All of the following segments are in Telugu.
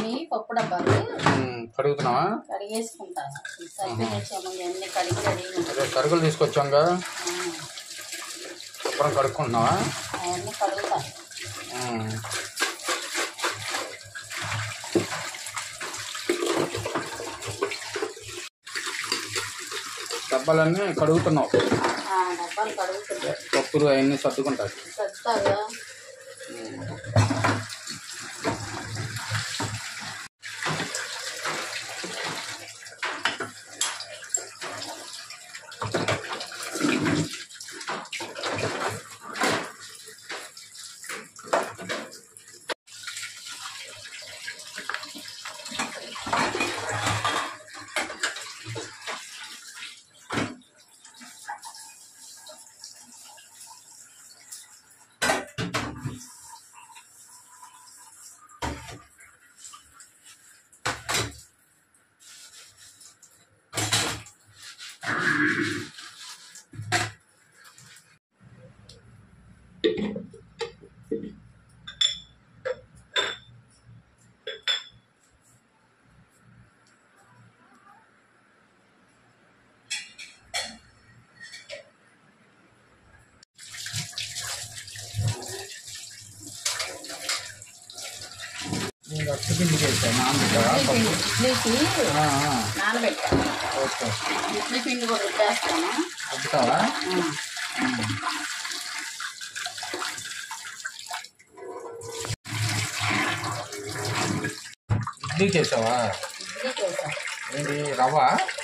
ఇవి పప్పు డబ్బాలు కడుగుతున్నావా? కడిగేసుకుంటాను. సరుకులు తెచ్చాము, ఇవన్నీ కడిగి రెడీ. సరుకులు తీసుకొచ్చాంగా, శుభ్రం కడుక్కుంటున్నావా? అవన్నీ కడుగుతాను. డబ్బాలన్నీ కడుగుతున్నావు? డబ్బాలు కడుగుతున్నాయి. పప్పులు అవన్నీ సర్దుకుంటారు. సర్దుతాగా. ఇడ్లీకి నానబెట్టాను. ఇడ్లీ పిండి కూడా రుద్దేస్తాను. రుద్దుతావా? ఇడ్లీకి వేసావా? ఇడ్లీకి వేసా. ఏంటి రవ్వ?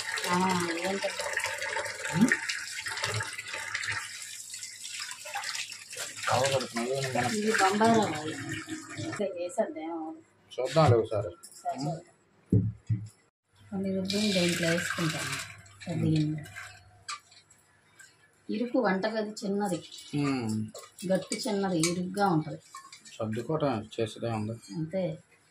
రవ్వ కడుతున్నావు? ఇది బొంబాయి రవ్వ వేసేద్దాం. చూద్దాం ఒకసారి. కొన్ని రుబ్బులు దేంట్లో వేసుకుంటాను. ఇరుకు వంటగది చిన్నది, గట్టి చిన్నది, ఇరుగ్గా ఉంటుంది. సర్దుకోవటం చేసేదే ఉంది అంతే.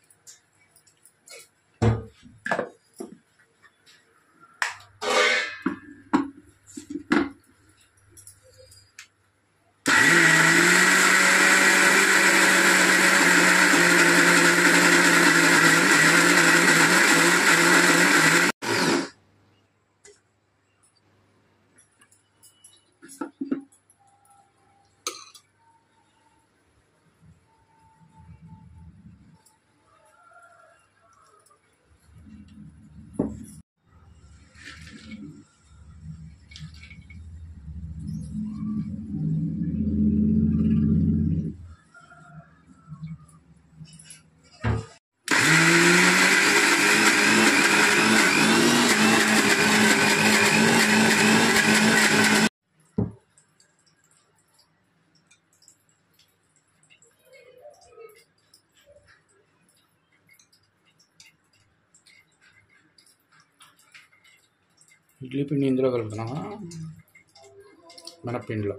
ఇడ్లీ పిండి ఇందులో కలుపుతున్నావా? మినప్పిండిలో.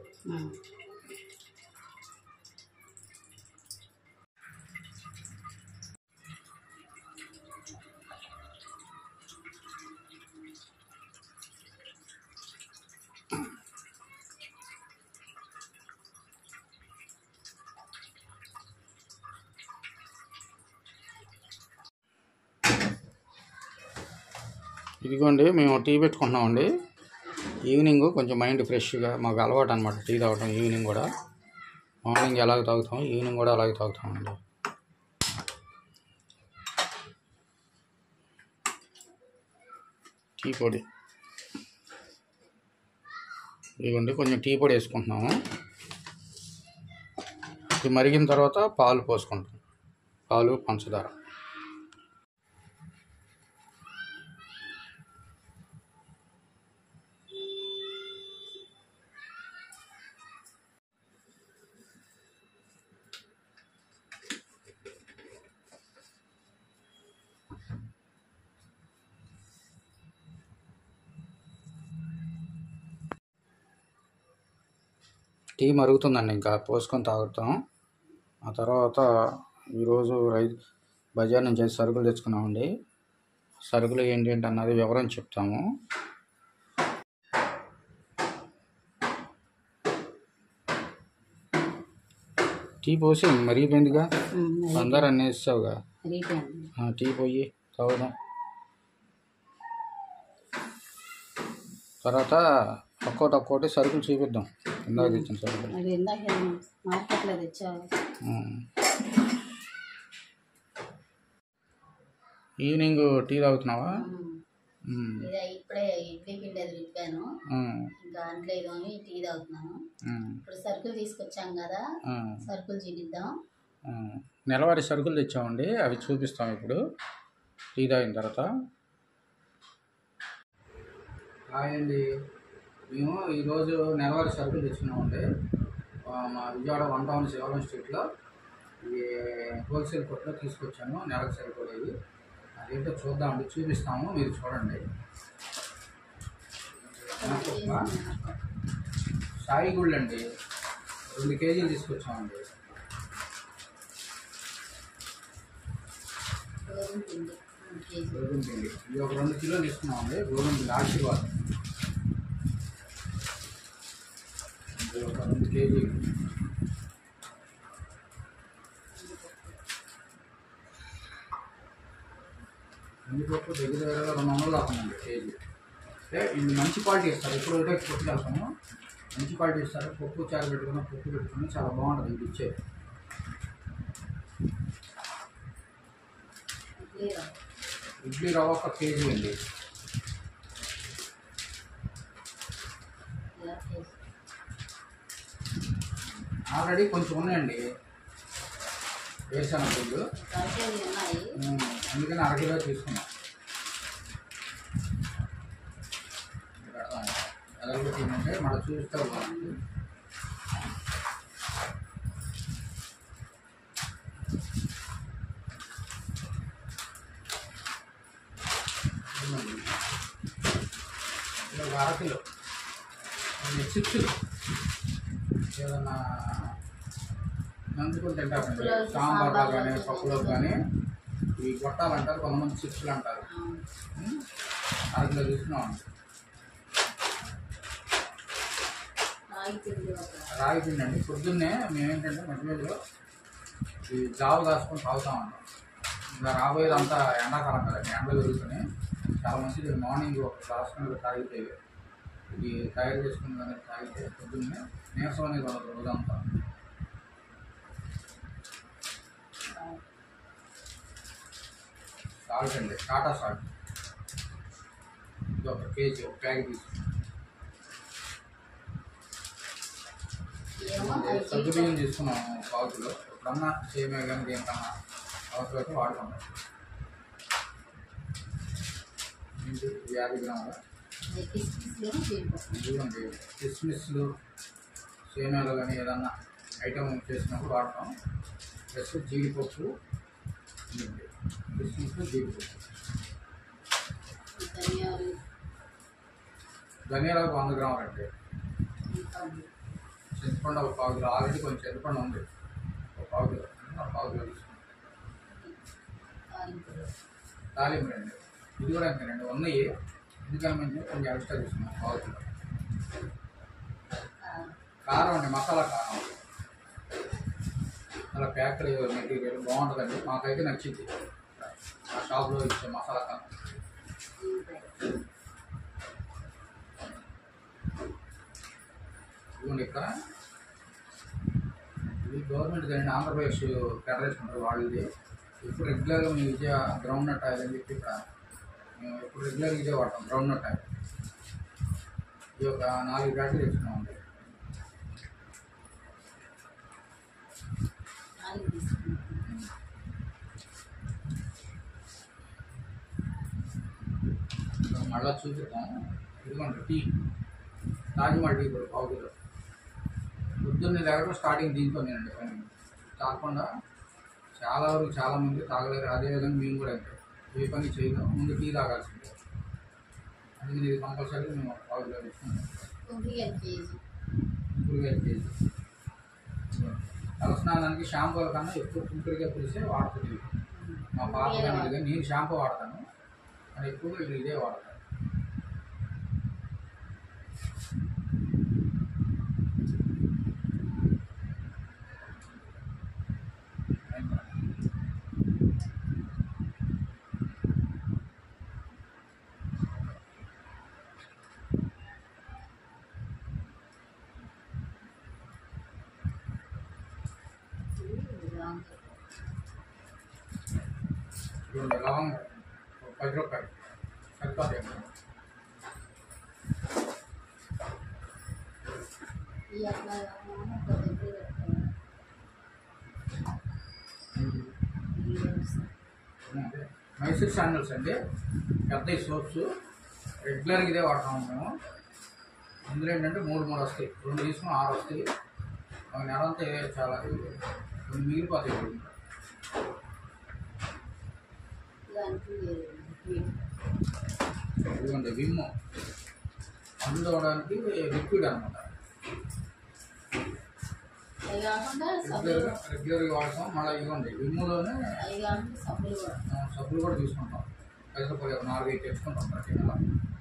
ఇదిగోండి, మేము టీ పెట్టుకుంటున్నామండి. ఈవినింగ్ కొంచెం మైండ్ ఫ్రెష్గా, మాకు అలవాటు అనమాట టీ తాగటం. ఈవినింగ్ కూడా, మార్నింగ్ ఎలాగ తాగుతాం, ఈవినింగ్ కూడా అలాగే తాగుతామండి. టీ పొడి ఇదిగోండి, కొంచెం టీ పొడి వేసుకుంటున్నాము. ఇది మరిగిన తర్వాత పాలు పోసుకుంటాం, పాలు పంచదార. టీ మరుగుతుందండి, ఇంకా పోసుకొని తాగుతాం. ఆ తర్వాత ఈరోజు బజార్ నుంచి సరుకులు తెచ్చుకున్నామండి. సరుకులు ఏంటి అన్నది వివరం చెప్తాము. టీ పోసి మరిగిపోయిందిగా, అందరూ అన్నీ వేసావుగా. రీటైంది. టీ పోయి తాగుదాం. తర్వాత ఒక్కోటి సరుకులు చూపిద్దాం. ఇందాక తెచ్చిన సరుకులు. అది ఇందాక మార్కెట్లో తెచ్చావు. ఈవినింగ్ టీ తాగుతున్నావా? ఇప్పుడే ఇడ్లీ పిండి అది రుబ్బాను. ఇంకా అంట్లో ఏదోని టీ తాగుతున్నాను. ఇప్పుడు సరుకులు తీసుకొచ్చాం కదా, సరుకులు చూపిద్దాం. నెలవారీ సరుకులు తెచ్చామండి, అవి చూపిస్తాం ఇప్పుడు టీ తాగిన తర్వాత. హాయండి, మేము ఈరోజు నెలవారీ సరుకులు తెచ్చుకున్నామండి. మా విజయవాడ 1 టౌన్ శివాలయం స్ట్రీట్లో ఈ హోల్సేల్ కొట్లో తీసుకొచ్చాను నెలకు సరిపోయేది. అదేంటో చూద్దామండి, చూపిస్తాము, మీరు చూడండి. సాయి గుళ్ళు అండి, 2 కేజీలు తీసుకొచ్చామండి. గోధుమ పిండి ఇది ఒక 2 కిలోలు తీసుకున్నామండి. గోధుమ పిండి ఆశీర్వాదం ఇది ఒక 2 కేజీలు. కందిపప్పు దగ్గర 200 అవుతుందండి కేజీ. అంటే ఇది మంచి క్వాలిటీ ఇస్తారు, ఎప్పుడు ఒకటే కొట్టుకెళ్తాము. మంచి క్వాలిటీ ఇస్తారు. పప్పు చారు పెట్టుకుని పప్పు పెట్టుకుని చాలా బాగుంటుంది ఇది ఇచ్చేది. ఇడ్లీ రవ్వ 1 కేజీ అండి. ఆల్రెడీ కొంచెం ఉన్నాయండి వేసాను ఫుడ్, అందుకని 1 కిలో తీసుకున్నాం. ఎలాగొట్టిందంటే మళ్ళీ చూస్తే బాగుంది. ఒక 1/2 కిలో చిప్స్ ఏదన్నా నంచుకుని తింటారండి. సాంబార్లో కానీ పప్పులో కానీ ఇవి కొట్టాలంటారు, కొంతమంది చిప్స్లు అంటారు. 1/2 కిలో తీసుకున్నామండి. రాగి పిండి అండి. పొద్దున్నే మేమేంటంటే మధ్య మధ్యలో ఈ జావు కాసుకొని తాగుతామండి. ఇంకా రాబోయేదంతా ఎండాకాలం కదండి, ఎండలు పెరుగుతున్నాయి. చాలా మంచిది మార్నింగ్ ఒక గ్లాస్ తాగితే, ఇది తయారు చేసుకుని కానీ తాగితే పొద్దున్నే నీరసం అనేది ఉండదు రోజంతా. సాల్ట్ అండి, టాటా సాల్ట్ ఇది 1 కేజీ, 1 ప్యాకెట్ తీసుకున్నాం. సగ్గు బియ్యం తీసుకున్నాము 1/4 కిలో. ఎప్పుడన్నా సేమే కానీ దేనికన్నా అవసరం అయితే వాడుకుంటాం. 50 గ్రాములు ఇవ్వండి. కిస్మిస్లు సేమియాలు కానీ ఏదన్నా ఐటమ్ చేసినప్పుడు వాడతాం. ప్లస్ జీడిపప్పు, కిస్మిస్, జీడిపప్పు. ధనియాలు 100 గ్రాములు అండి. చింతపండు 1/4 కిలో. ఆల్రెడీ కొంచెం చింతపండు ఉంది, 1/4 కిలో. 1/4 కిలో తీసుకుంటాం. తాలింపు అండి, ఇది కూడా అంతేనండి, ఉన్నాయి. ఎందుకని మేము కొంచెం ఎక్స్ట్రా తీసుకున్నాం 1/4 కిలో. కారం అండి, మసాలా కారం. అలా ప్యాక్డ్ మెటీరియల్ బాగుంటుందండి, మాకైతే నచ్చింది. ఆ షాప్లో ఇచ్చే మసాలా కారం. ఇదిగోండి, ఇక్కడ ఇది గవర్నమెంట్ కానీ ఆంధ్రప్రదేశ్ ఫెడరేషన్ ఉంటారు వాళ్ళది. ఇప్పుడు రెగ్యులర్గా మేము విజయ గ్రౌండ్ నట్ ఆయిల్ అని చెప్పి ఇక్కడ మేము ఎప్పుడు రెగ్యులర్గా ఇదే వాడతాం, గ్రౌండ్ నట్ ఆయిల్. ఇది ఒక 4 ప్యాకెట్లు తెచ్చుకున్నామండి. మళ్ళీ చూపిద్దాం. ఇదిగోండి టీ, రాజమాల్ టీ కూడా 1/4 కిలో. పొద్దున్నే లేకపోతే స్టార్టింగ్ దీంతోనేనండి పని. కాకుండా చాలా వరకు చాలామంది తాగలేరు. అదేవిధంగా మేము కూడా అంతే, ఏ పని చేయలేము, ముందు టీ తాగాల్సిందే. అందుకని ఇది కంపల్సరీగా మేము 1/4 కిలో తీసుకుంటాం. కుంకుడుకాయ కేజీ. తలస్నానానికి షాంపూల కన్నా ఎక్కువ కుంకుడుకాయ పులిసే వాడుతుంది. మా పాప కానీ నేను షాంపూ వాడతాను, అది ఎక్కువగా వీళ్ళు ఇదే వాడతాను. లవంగ 10 రూపాయలు సరిపోతాయి. మైసూర్ శాండల్స్ అండి, పెద్ద సోప్స్ రెగ్యులర్గా ఇదే వాడతాము మేము. ఇందులో ఏంటంటే 3 వస్తాయి, 2 తీసుకుని 6 వస్తాయి. ఒక నెల అంతా చాలా మిగిలిపోతాయి. ఇదిగోండి విమ్ అందు అవడానికి లిక్విడ్ అనమాట, రెగ్యులర్గా వాడతాం. మళ్ళీ ఇదిగోండి విమ్ములోనే సబ్బులు కూడా తీసుకుంటాం. పైసలు 4-5 తెచ్చుకుంటాం ప్రతి నెల.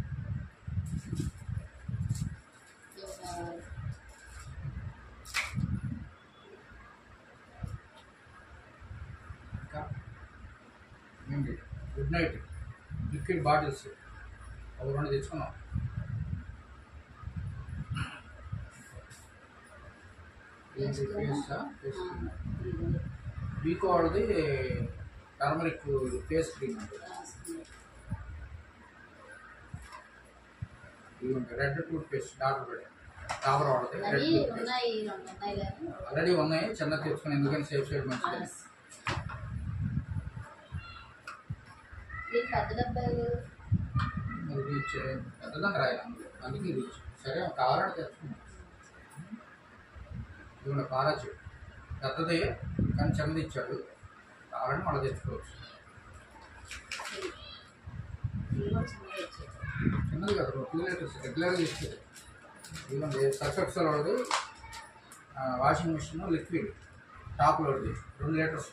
గుడ్ నైట్ లిక్విడ్ బాటిల్స్ ఒక 2 తెచ్చుకున్నాం. వీకో వాళ్ళది టర్మరిక్ ఫేస్ క్రీమ్ అంటే ఇదిగోండి రెడ్ టూత్ పేస్ట్ డాబర్ వాడది రెడ్ టూత్ పేస్ట్ ఆల్రెడీ ఉన్నాయి. చిన్న తెచ్చుకుని ఎందుకని సేఫ్ సైడ్ మంచిది. పెద్దదాన్ని రాయాలి అందుకే ఇది సరే కావాలంటే తెచ్చుకున్నాం. ఇదిగోండి పారాచు పెద్దది కానీ చిన్నది ఇచ్చాడు, కావాలంటే మళ్ళీ తెచ్చుకోవచ్చు. చిన్నది కదా 2 లీటర్స్ రెగ్యులర్గా ఇస్తుంది. ఇదిగోండి సర్ఫ్ ఎక్సెల్ వాడది వాషింగ్ మిషన్ లిక్విడ్ టాప్ లోడ్ది 2 లీటర్స్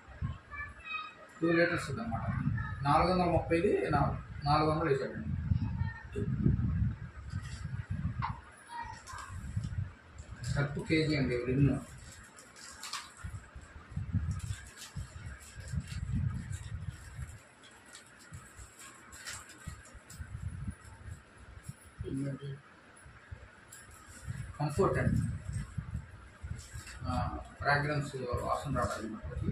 2 లీటర్స్ అన్నమాట. 430ది 400 వేసాడండి. సర్ఫ్ కేజీ అండి రిన్ను. కంఫర్ట్ అండి ఫ్రాగ్రెన్స్ వాసన రావడానికి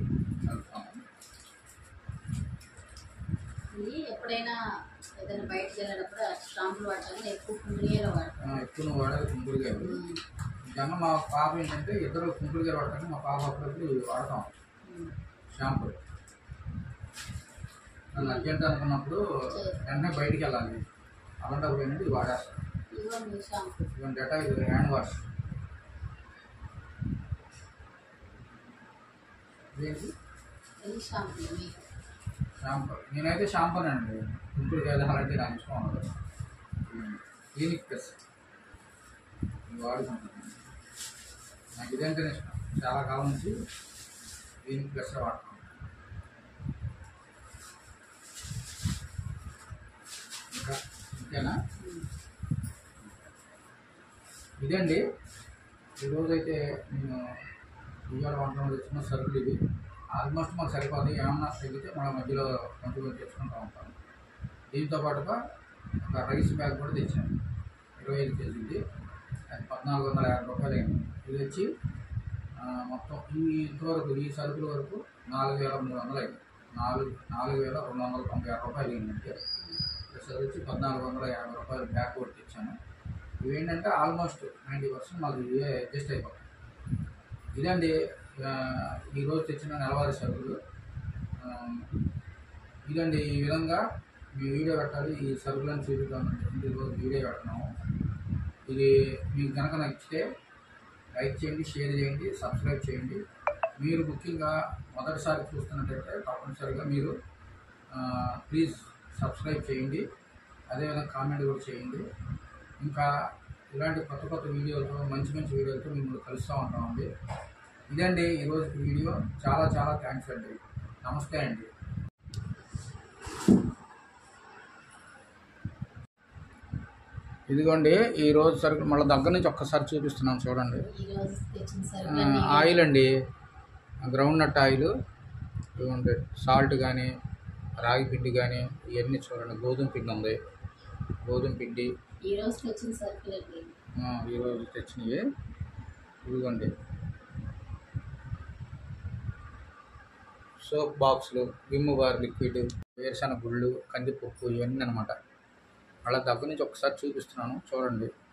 ఎప్పుడైనా ఏదైనా బయటకు వెళ్ళినప్పుడు షాంపులు వాడతాను. ఎక్కువ కుంకుడుగాయలు వాడతాను. ఎక్కువ నువ్వు వాడేది కుంకుడుగాయలు. జన మా పాప ఏంటంటే ఇద్దరు కుంకుడుగాయలు వాడతాను. మా పాప అప్పుడప్పుడు వాడతాం షాంపూ. నన్ను అర్జెంట్ అనుకున్నప్పుడు వెంటనే బయటికి వెళ్ళాలి అలాంటప్పుడు ఏంటంటే ఇది వాడేస్తాను. ఇవన్నీ డేటా ఇది హ్యాండ్ వాష్. షాంపూ నేనైతే షాంపూనండి, కుంకుడుగాయలు అలాంటి నాకు ఇష్టం ఉండదు. క్లినిక్ ప్లస్ వాడుకుంటాను, నాకు ఇదంటేనే ఇష్టం. చాలా కాలం నుంచి క్లినిక్ ప్లస్ వాడుతాను. ఇంకేనా ఇదండి ఈరోజైతే నేను విజయవాడ వంటలు తెచ్చుకున్న సరుకులు ఇవి. ఆల్మోస్ట్ మాకు సరిపోతాయి. ఏమన్నా తగ్గితే మన మధ్యలో కొంచెం తెచ్చుకుంటూ ఉంటాను. దీంతో పాటుగా ఒక రైస్ బ్యాగ్ కూడా తెచ్చాను 25 కేజీది. అది 1450 రూపాయలు అయింది. ఇది వచ్చి మొత్తం ఇంతవరకు ఈ సరుకుల వరకు 4300 అయింది. 4296 రూపాయలు అయిందంటే సరి వచ్చి 1450 రూపాయలు బ్యాగ్ కూడా తెచ్చాను. ఇవేంటంటే ఆల్మోస్ట్ 90% మాకు ఇవే అడ్జస్ట్ అయిపోతాయి. ఇదండి ఈరోజు తెచ్చిన నెలవారీ సరుకులు. ఇదండి ఈ విధంగా మీ వీడియో పెట్టాలి, ఈ సరుకులను చూపిద్దామని ఈరోజు వీడియో పెడుతున్నాము. ఇది మీకు కనుక నచ్చితే లైక్ చేయండి, షేర్ చేయండి, సబ్స్క్రైబ్ చేయండి. మీరు ముఖ్యంగా మొదటిసారి చూస్తున్నట్టయితే తప్పనిసరిగా మీరు ప్లీజ్ సబ్స్క్రైబ్ చేయండి. అదేవిధంగా కామెంట్ కూడా చేయండి. ఇంకా ఇలాంటి కొత్త కొత్త వీడియోలతో మంచి మంచి వీడియోలతో మిమ్మల్ని కలుస్తూ ఉంటామండి. ఇదండి ఈరోజు వీడియో. చాలా చాలా థ్యాంక్స్ అండి. నమస్తే అండి. ఇదిగోండి ఈరోజు సరుకు మళ్ళీ దగ్గర నుంచి ఒక్కసారి చూపిస్తున్నాను చూడండి. ఆయిల్ అండి, గ్రౌండ్ నట్ ఆయిల్. ఇదిగోండి సాల్ట్ కానీ రాగి పిండి కానీ ఇవన్నీ చూడండి. గోధుమ పిండి ఉంది, గోధుమ పిండి ఈరోజు తెచ్చినవి. ఇదిగోండి సోప్ బాక్సులు, విమ్ బార్ లిక్విడ్, వేరుశనగ గుళ్ళు, కందిపప్పు ఇవన్నీ అనమాట. వాళ్ళ దగ్గర నుంచి ఒకసారి చూపిస్తున్నాను చూడండి.